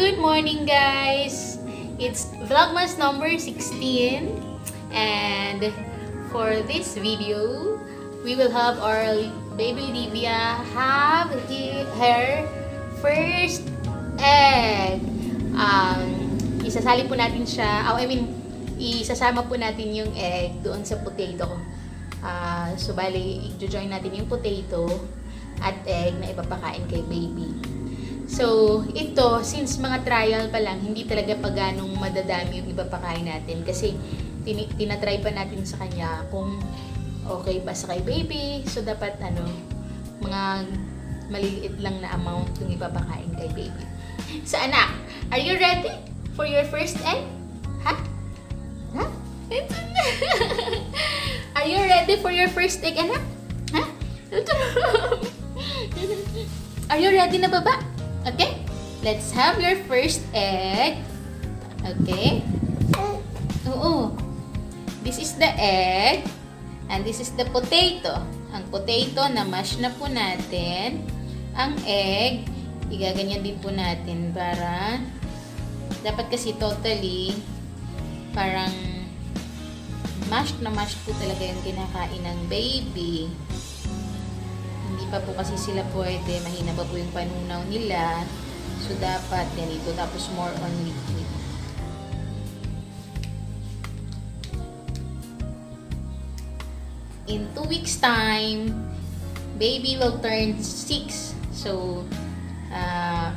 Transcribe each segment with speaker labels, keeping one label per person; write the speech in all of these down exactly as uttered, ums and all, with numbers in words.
Speaker 1: Good morning, guys! It's Vlogmas number sixteen, and for this video, we will have our baby Livia have he, her first egg. Um, isasali po natin siya, oh, I mean, isasama po natin yung egg doon sa potato. Uh, so, bali, i-join natin yung potato at egg na ipapakain kay baby. So, ito, since mga trial pa lang, hindi talaga pa ganong madadami yung ipapakain natin. Kasi, tin tinatry pa natin sa kanya kung okay ba sa kay baby. So, dapat, ano, mga maliliit lang na amount yung ipapakain kay baby. So, anak, are you ready for your first egg? Ha? Ha? Ito na. Are you ready for your first egg, anak? Ha? Ito na. Are you ready na, baba? Okay, let's have your first egg. Okay. Oo. This is the egg. And this is the potato. Ang potato na mash na po natin. Ang egg, igaganyan din po natin para dapat kasi totally parang mash na mash po talaga yung kinakain ng baby. Hindi pa po kasi sila pwede, mahina pa po yung panunaw nila. So, dapat ganito. Tapos, more on liquid. In two weeks time, baby will turn six. So, uh,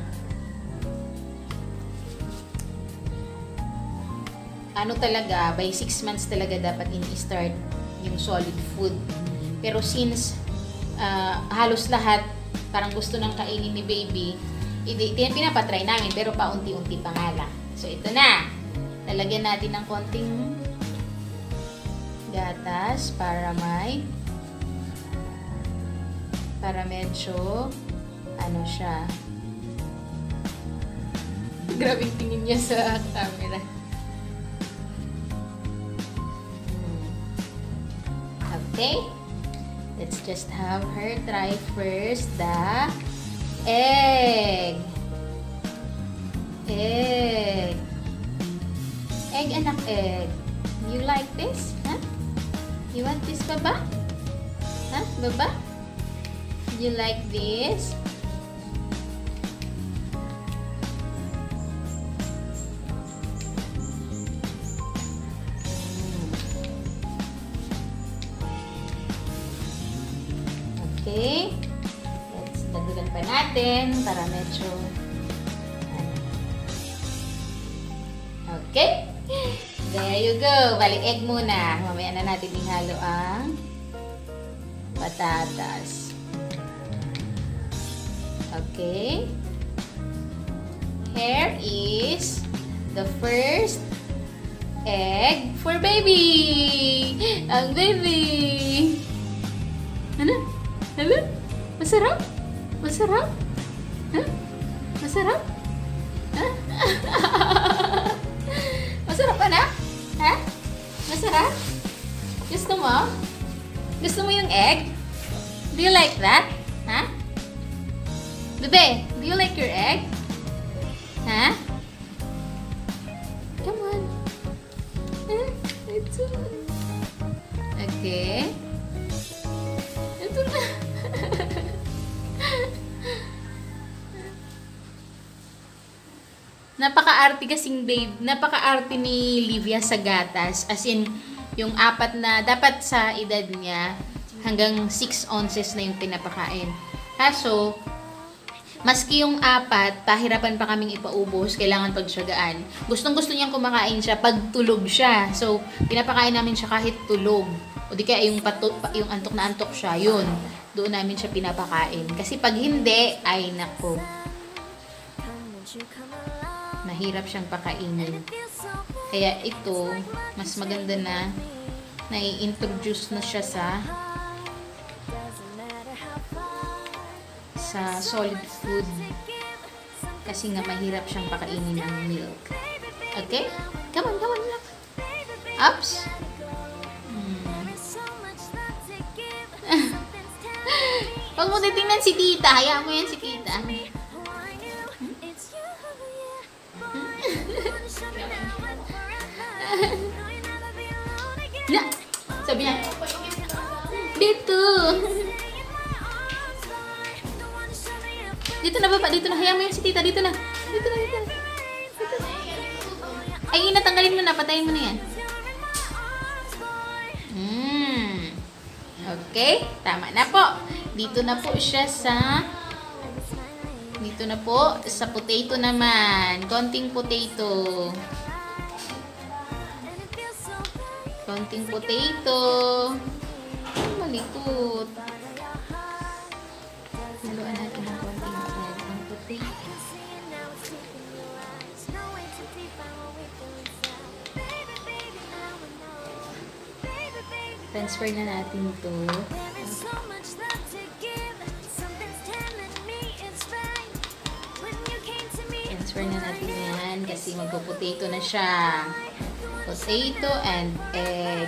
Speaker 1: ano talaga, by six months talaga dapat in-start yung solid food. Pero since Uh, halos lahat parang gusto ng kainin ni baby, pinapatry namin pero paunti-unti pa nga lang. So ito na, lalagyan natin ng konting gatas para may para medyo ano siya, grabe tingin niya sa camera. Okay, let's just have her try first the egg. Egg. Egg, anak, egg. You like this? Huh? You want this, baba? Huh, baba? You like this? Okay, let's dagdagan pa natin para medyo ano. Okay, there you go. Bali, egg muna. Mamaya na natin ihalo ang patatas. Okay, here is the first egg for baby. Ang baby. Ano? Hello? Masarap? Masarap? Huh? Masarap? Huh? Masarap ka na? Ha? Masarap? Gusto mo? Gusto mo yung egg? Do you like that? Ha? Bebe, do you like your egg? Ha? Come on. Huh? It's okay. Ito na. Napaka-arte kasing babe, napaka-arte ni Livia sa gatas. As in, yung apat na, dapat sa edad niya, hanggang six ounces na yung pinapakain. Kaso, maski yung apat, pahirapan pa kaming ipaubos, kailangan pagtsagaan. Gustong-gusto niyang kumakain siya pag tulog siya. So, pinapakain namin siya kahit tulog. O di kaya yung, pato, yung antok na antok siya, yun. Doon namin siya pinapakain. Kasi pag hindi, ay nako. Mahirap siyang pakainin. Kaya ito, mas maganda na nai-introduce na siya sa sa solid food. Kasi nga mahirap siyang pakainin ng milk. Okay? Come on, come on, look. Ups. Hmm. Huwag mo titingnan si tita. Hayaan mo yan si tita. Dito. Dito na baba, dito na. Hayaan mo yan si tita, dito na. Dito na, dito na. Dito na. Ay, natanggalin mo na, patayin mo na yan. Hmm. Okay, tama na po. Dito na po siya sa... Dito na po, sa potato naman. Konting potato. Konting potato. Malikot. Haluan natin ng konting potato. Transfer na natin ito. Transfer na natin yan kasi magpo-potato na siya. Potato and egg.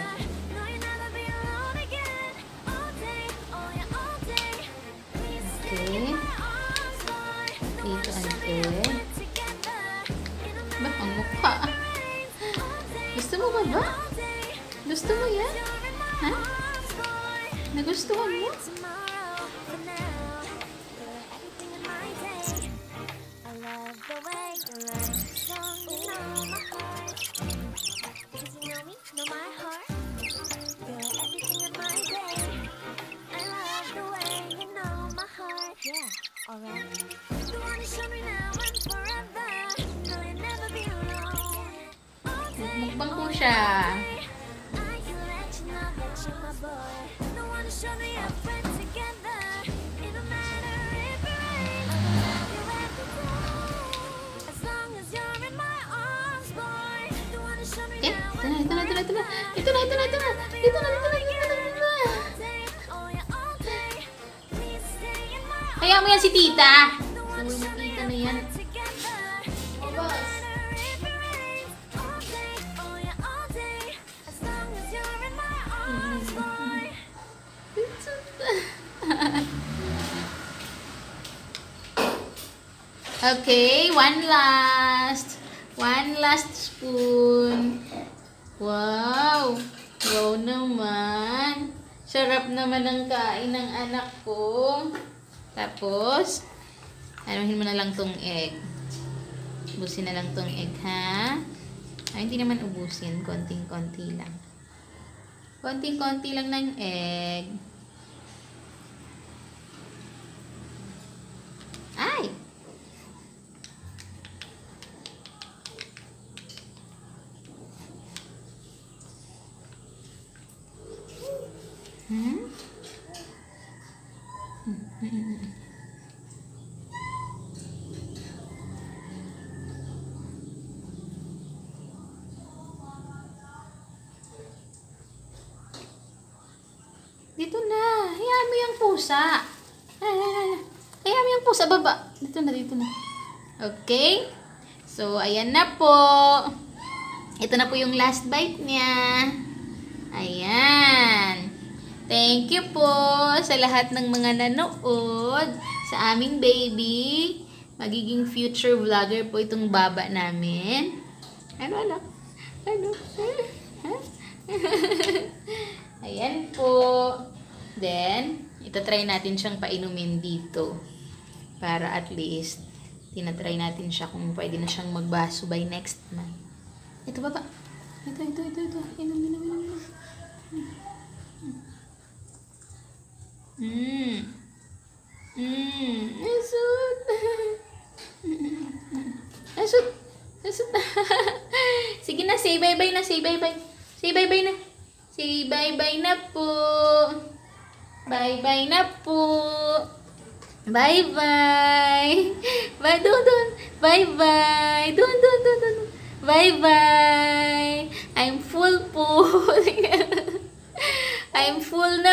Speaker 1: Okay. Potato and egg. Ba, ang mukha. Gusto mo ba ba? Gusto mo yan? Ha? Nagustuhan mo? Mukbang po siya. Eh, ito na, ito na, ito na, ito na, ito na, ito na, ito na, ito na, ito na, ito na, ito na. Kaya mo yan si tita. Sabi mo tita na yan. Okay, one last. One last spoon. Wow! Wow naman. Sarap naman ang kain ng anak ko. Tapos, anuhin mo na lang tong egg. Ubusin na lang tong egg, ha? Ay, hindi naman ubusin. Konting-konti lang. Konting-konti lang ng egg. Ay! Hmm? Dito na. Hayaan mo yung pusa. Hayaan mo yung pusa. Baba. Dito na, dito na. Okay? So, ayan na po. Ito na po yung last bite niya. Ayan. Thank you po sa lahat ng mga nanood sa aming baby. Magiging future vlogger po itong baba namin. Ano, ano? Ano? Ayan po. Then, itatry natin siyang painumin dito. Para at least, tinatry natin siya kung pwede na siyang magbaso by next month. Ito baba. Ito, ito, ito, ito. Inom, inom, inom, inom. Mmm. Mmm. Asut. Asut. Asut. Sige na, say bye-bye na, say bye-bye. Say bye-bye na. Say bye-bye na po. Bye-bye na po. Bye-bye. Bye, doon, doon. Bye-bye. Doon, doon, doon, doon. Bye-bye. I'm full po. I'm full na.